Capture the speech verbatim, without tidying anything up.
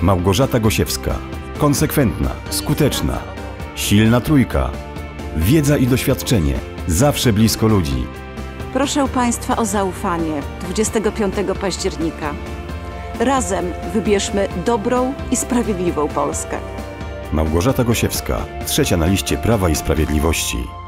Małgorzata Gosiewska. Konsekwentna, skuteczna, silna trójka. Wiedza i doświadczenie. Zawsze blisko ludzi. Proszę Państwa o zaufanie dwudziestego piątego października. Razem wybierzmy dobrą i sprawiedliwą Polskę. Małgorzata Gosiewska, trzecia na liście Prawa i Sprawiedliwości.